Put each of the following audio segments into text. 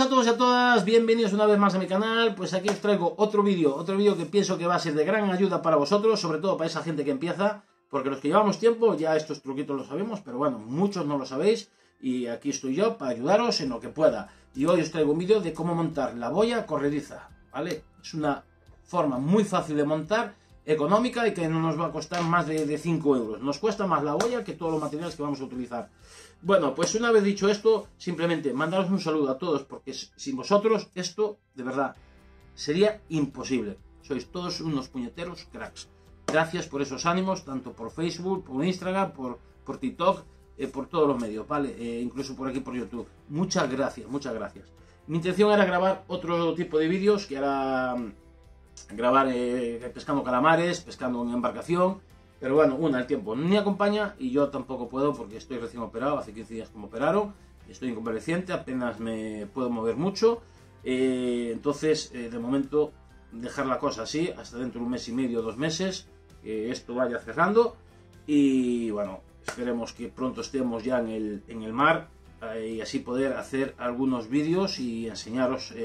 a todos y a todas, bienvenidos una vez más a mi canal. Pues aquí os traigo otro vídeo que pienso que va a ser de gran ayuda para vosotros, sobre todo para esa gente que empieza, porque los que llevamos tiempo ya estos truquitos los sabemos, pero bueno, muchos no lo sabéis y aquí estoy yo para ayudaros en lo que pueda. Y hoy os traigo un vídeo de cómo montar la boya corrediza, ¿vale? Es una forma muy fácil de montar, económica y que no nos va a costar más de 5 euros. Nos cuesta más la boya que todos los materiales que vamos a utilizar. Bueno, pues una vez dicho esto, simplemente mandaros un saludo a todos, porque sin vosotros esto, de verdad, sería imposible. Sois todos unos puñeteros cracks. Gracias por esos ánimos, tanto por Facebook, por Instagram, por TikTok, por todos los medios, ¿vale? Incluso por aquí por YouTube. Muchas gracias, muchas gracias. Mi intención era grabar otro tipo de vídeos, que era grabar pescando calamares, pescando en embarcación. Pero bueno, el tiempo no me acompaña y yo tampoco puedo porque estoy recién operado, hace 15 días que me operaron, estoy inconvaleciente, apenas me puedo mover mucho, entonces de momento dejar la cosa así, hasta dentro de un mes y medio, 2 meses, que esto vaya cerrando y bueno, esperemos que pronto estemos ya en el mar y así poder hacer algunos vídeos y enseñaros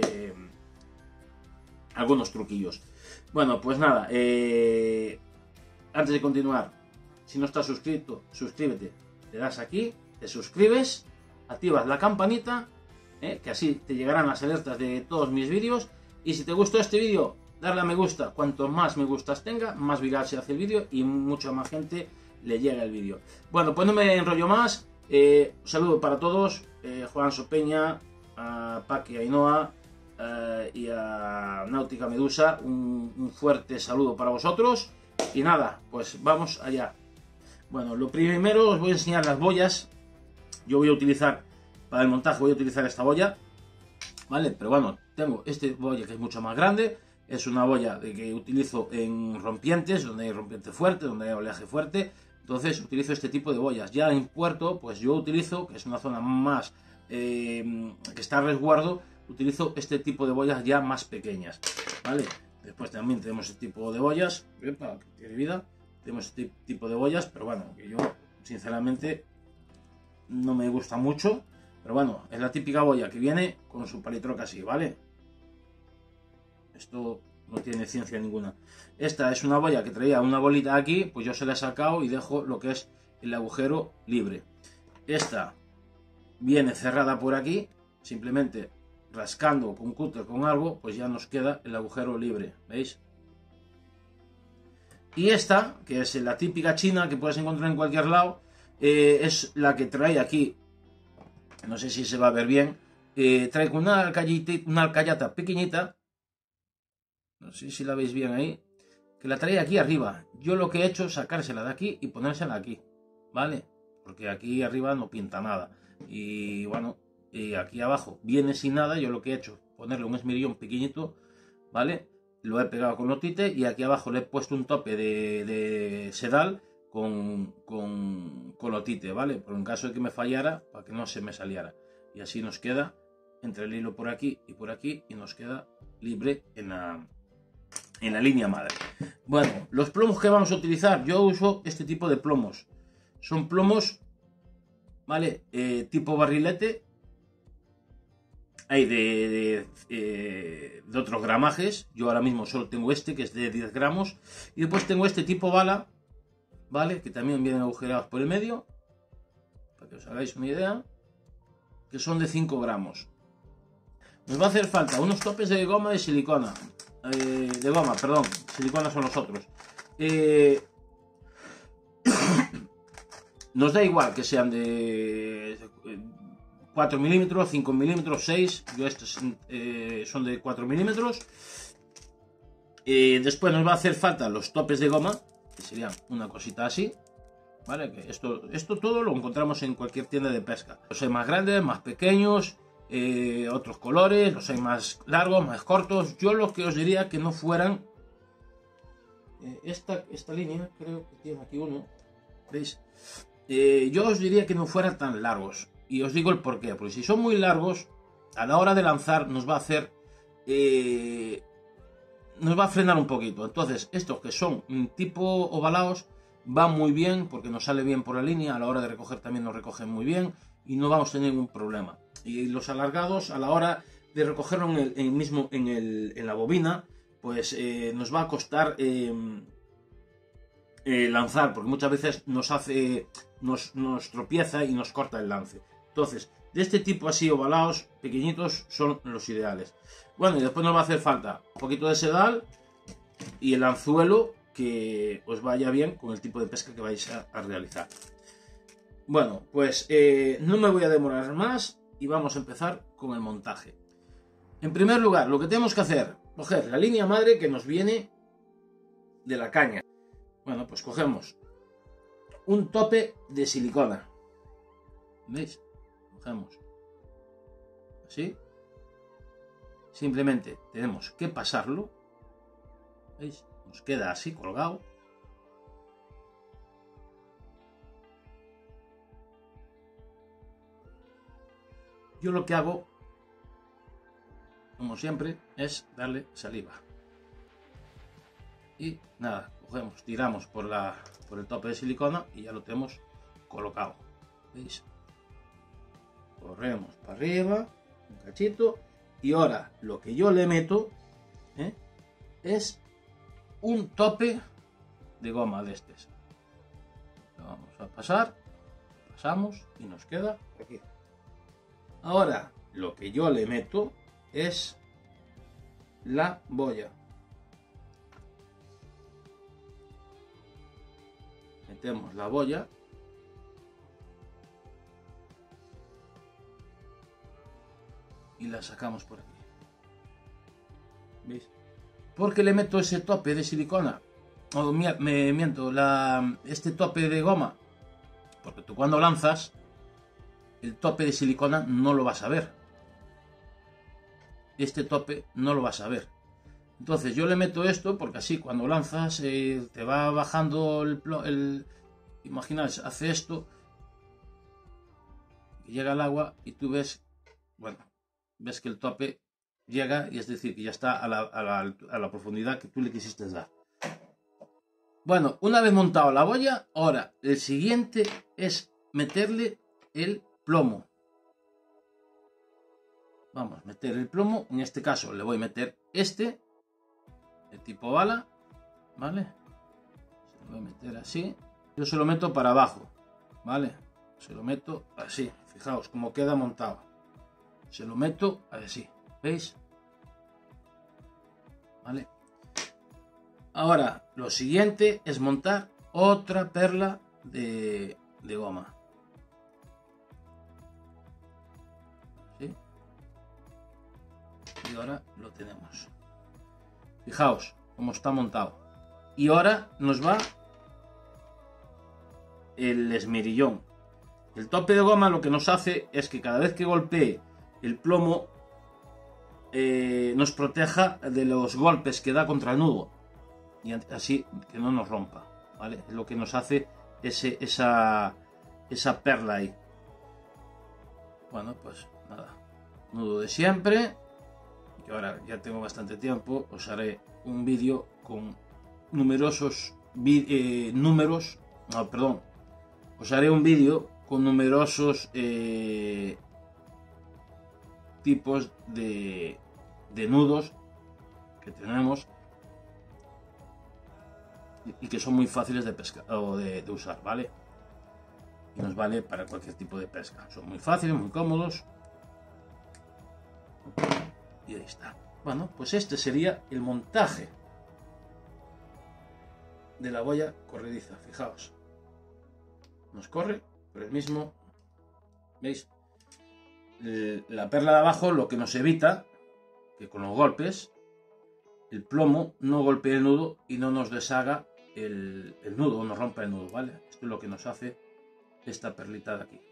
algunos truquillos. Bueno, pues nada, antes de continuar, si no estás suscrito, suscríbete, le das aquí, te suscribes, activas la campanita, que así te llegarán las alertas de todos mis vídeos, y si te gustó este vídeo, darle a me gusta. Cuanto más me gustas tenga, más viral se hace el vídeo y mucha más gente le llega el vídeo. Bueno, pues no me enrollo más, un saludo para todos, Juan Sopeña, a Paqui Ainhoa y a Náutica Medusa, un fuerte saludo para vosotros. Y nada, pues vamos allá. Bueno, lo primero os voy a enseñar las boyas. Yo voy a utilizar, para el montaje voy a utilizar esta boya, ¿vale? Pero bueno, tengo este boya que es mucho más grande. Es una boya que utilizo en rompientes, donde hay rompiente fuerte, donde hay oleaje fuerte. Entonces utilizo este tipo de boyas. Ya en puerto, pues yo utilizo, que es una zona más que está a resguardo, utilizo este tipo de boyas ya más pequeñas, ¿vale? Después también tenemos este tipo de boyas, para que tiene vida, tenemos este tipo de boyas, pero bueno, que yo sinceramente no me gusta mucho, pero bueno, es la típica boya que viene con su palitroca así, ¿vale? Esto no tiene ciencia ninguna. Esta es una boya que traía una bolita aquí, pues yo se la he sacado y dejo lo que es el agujero libre. Esta viene cerrada por aquí, simplemente rascando con cúter con algo, pues ya nos queda el agujero libre, ¿veis? Y esta, que es la típica china que puedes encontrar en cualquier lado, es la que trae aquí, no sé si se va a ver bien, trae con una alcayata pequeñita, no sé si la veis bien ahí, que la trae aquí arriba. Yo lo que he hecho es sacársela de aquí y ponérsela aquí, ¿vale? Porque aquí arriba no pinta nada, y bueno, y aquí abajo viene sin nada. Yo lo que he hecho es ponerle un esmerillón pequeñito, ¿vale? Lo he pegado con otite y aquí abajo le he puesto un tope de sedal con otite, ¿vale? Por un caso de que me fallara, para que no se me saliera. Y así nos queda entre el hilo por aquí y nos queda libre en la línea madre. Bueno, los plomos que vamos a utilizar, yo uso este tipo de plomos. Son plomos, ¿vale? Tipo barrilete. Hay de otros gramajes. Yo ahora mismo solo tengo este, que es de 10 gramos. Y después tengo este tipo bala, ¿vale? Que también vienen agujerados por el medio, para que os hagáis una idea, que son de 5 gramos. Nos va a hacer falta unos topes de goma de silicona. Silicona son los otros. Nos da igual que sean de 4 milímetros, 5 milímetros, 6. Yo estos son de 4 milímetros. Después nos va a hacer falta los topes de goma, que serían una cosita así, ¿vale? Que esto todo lo encontramos en cualquier tienda de pesca. Los hay más grandes, más pequeños, otros colores, los hay más largos, más cortos. Yo lo que os diría que no fueran esta línea, creo que tiene aquí uno, ¿veis? Yo os diría que no fueran tan largos. Y os digo el porqué, porque si son muy largos, a la hora de lanzar nos va a hacer, nos va a frenar un poquito. Entonces, estos que son tipo ovalados van muy bien, porque nos sale bien por la línea. A la hora de recoger también nos recogen muy bien y no vamos a tener ningún problema. Y los alargados, a la hora de recogerlo en la bobina, pues nos va a costar lanzar, porque muchas veces nos tropieza y nos corta el lance. Entonces, de este tipo así ovalados, pequeñitos, son los ideales. Bueno, y después nos va a hacer falta un poquito de sedal y el anzuelo que os vaya bien con el tipo de pesca que vais a realizar. Bueno, pues no me voy a demorar más y vamos a empezar con el montaje. En primer lugar, lo que tenemos que hacer, coger la línea madre que nos viene de la caña. Bueno, pues cogemos un tope de silicona. ¿Veis? Cogemos así. Simplemente tenemos que pasarlo. ¿Veis? Nos queda así colgado. Yo lo que hago, como siempre, es darle saliva. Y nada, cogemos, tiramos por el tope de silicona y ya lo tenemos colocado. ¿Veis? Corremos para arriba, un cachito. Y ahora lo que yo le meto es un tope de goma de estos. Lo vamos a pasar, pasamos y nos queda aquí. Ahora lo que yo le meto es la boya. Metemos la boya y la sacamos por aquí. ¿Veis? ¿Por qué le meto ese tope de silicona? O me miento, este tope de goma. Porque tú cuando lanzas, el tope de silicona no lo vas a ver. Este tope no lo vas a ver. Entonces yo le meto esto porque así cuando lanzas te va bajando imaginaos, hace esto y llega el agua y tú ves, bueno, ves que el tope llega y es decir que ya está a la profundidad que tú le quisiste dar. Bueno, una vez montado la boya, ahora el siguiente es meterle el plomo. Vamos a meter el plomo, en este caso le voy a meter de tipo bala, ¿vale? Se lo voy a meter así. Yo se lo meto para abajo, ¿vale? Se lo meto así, fijaos cómo queda montado. Se lo meto así, ¿veis? ¿Vale? Ahora, lo siguiente es montar otra perla de goma. ¿Sí? Y ahora lo tenemos. Fijaos cómo está montado. Y ahora nos va el esmerillón. El tope de goma lo que nos hace es que cada vez que golpee el plomo nos proteja de los golpes que da contra el nudo. Y así que no nos rompa, ¿vale? Es lo que nos hace esa perla ahí. Bueno, pues nada. Nudo de siempre. Que ahora ya tengo bastante tiempo. Os haré un vídeo con numerosos números. No, perdón. Os haré un vídeo con numerosos tipos de nudos que tenemos y que son muy fáciles de pescar o de usar, ¿vale? Y nos vale para cualquier tipo de pesca. Son muy fáciles, muy cómodos. Y ahí está. Bueno, pues este sería el montaje de la boya corrediza. Fijaos. Nos corre por el mismo. ¿Veis? La perla de abajo lo que nos evita que con los golpes el plomo no golpee el nudo y no nos deshaga el nudo o nos rompa el nudo, ¿vale? Esto es lo que nos hace esta perlita de aquí.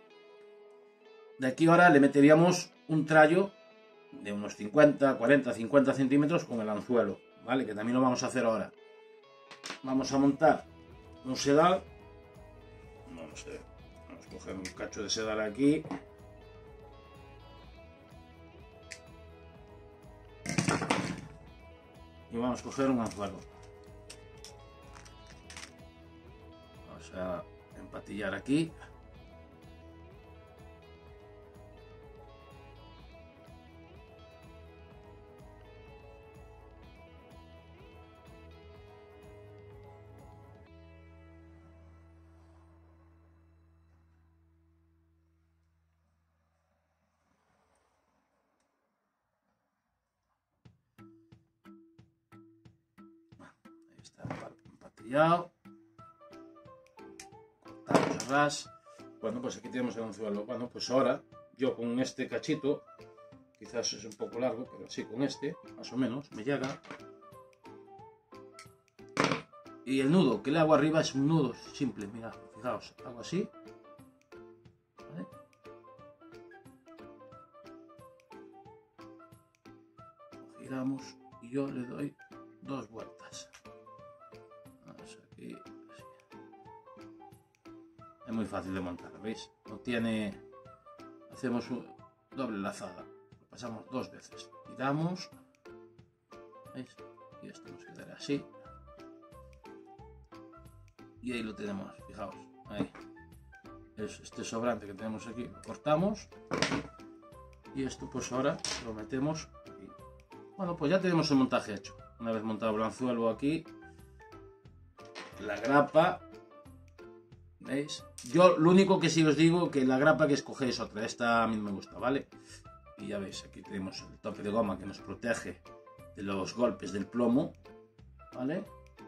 De aquí ahora le meteríamos un trallo de unos 50, 40, 50 centímetros con el anzuelo, ¿vale? Que también lo vamos a hacer ahora. Vamos a montar un sedal. Vamos a coger un cacho de sedal aquí. Y vamos a coger un anzuelo. Vamos a empatillar aquí. sellado. Cortamos a ras. Bueno, pues aquí tenemos el anzuelo. Bueno, pues ahora yo con este cachito, quizás es un poco largo, pero así con este, más o menos, me llega. Y el nudo que le hago arriba es un nudo simple, mirad, fijaos, hago así. ¿Vale? Lo giramos y yo le doy 2 vueltas. Vamos aquí, así. Es muy fácil de montar, ¿veis? No tiene... Hacemos una doble lazada, lo pasamos 2 veces, giramos, ¿veis? Y esto nos quedará así. Y ahí lo tenemos, fijaos, ahí. Este sobrante que tenemos aquí lo cortamos. Y esto pues ahora lo metemos aquí. Bueno, pues ya tenemos el montaje hecho. Una vez montado el anzuelo aquí, la grapa, ¿veis? Yo lo único que sí os digo que la grapa que escogéis es otra. Esta a mí me gusta, ¿vale? Y ya veis, aquí tenemos el tope de goma que nos protege de los golpes del plomo, ¿vale?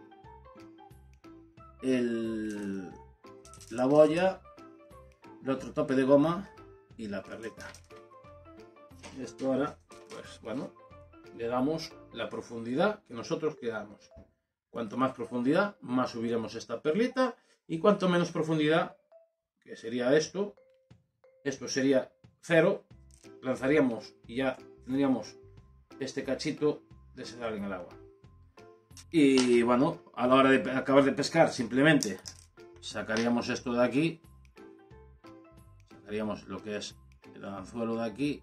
La boya, el otro tope de goma y la perlita. Esto ahora, pues bueno, le damos la profundidad que nosotros queramos. Cuanto más profundidad, más subiremos esta perlita, y cuanto menos profundidad, que sería esto sería 0, lanzaríamos y ya tendríamos este cachito de sedal en el agua. Y bueno, a la hora de acabar de pescar, simplemente sacaríamos esto de aquí, sacaríamos lo que es el anzuelo de aquí,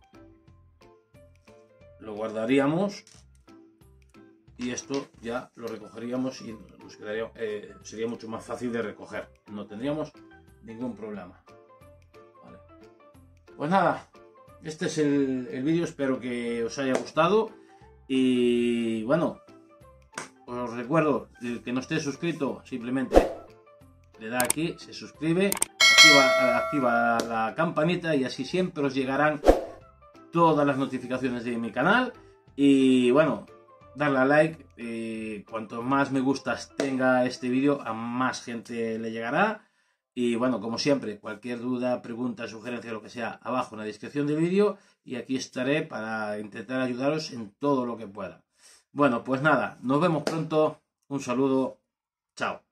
lo guardaríamos y esto ya lo recogeríamos y nos quedaría, sería mucho más fácil de recoger, no tendríamos ningún problema. Vale. Pues nada, este es el vídeo, espero que os haya gustado y bueno, os recuerdo, el que no esté suscrito simplemente le da aquí, se suscribe, activa la campanita y así siempre os llegarán todas las notificaciones de mi canal. Y bueno, darle a like, cuanto más me gustas tenga este vídeo, a más gente le llegará. Y bueno, como siempre, cualquier duda, pregunta, sugerencia, lo que sea, abajo en la descripción del vídeo, y aquí estaré para intentar ayudaros en todo lo que pueda. Bueno, pues nada, nos vemos pronto, un saludo, chao.